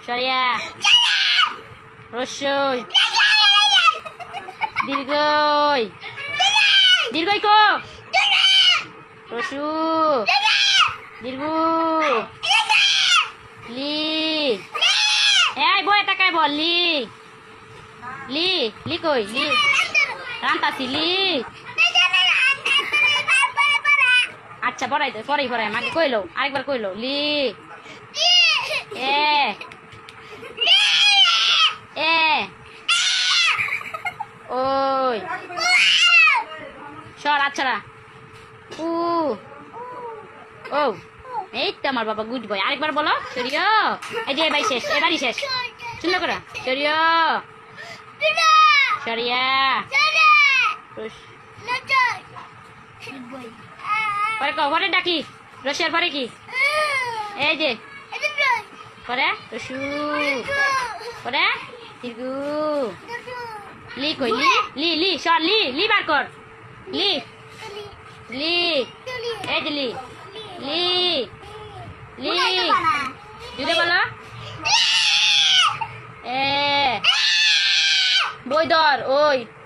সরিয়া রস্যই দীর্ঘই দীর্ঘই কো রসু দীর্ঘ লি এই বই টাকায় বল লি লি লি কই লি রান্তাছি লি আচ্ছা পড়াই দে পরেই পড়াই মাকে কইলো আরেকবার কইলো লি এ এ ওই সর আচ্ছা উ ও এই তো আমার বাবা গুড বয় আরেকবার বলো সরিয়া এই যে ভাই শেষ এবারই শেষ শুনলো করা সরিয়া সরিয়া পরে কো পরে ডাকি রসিয়ার পরে কি এই যে পরে রসু পরে দীর্ঘ লি কই লি লি লি সর লি লি বার কর লি লি এই যে লি লি লি জুড়ে বলো এ বই ধর ওই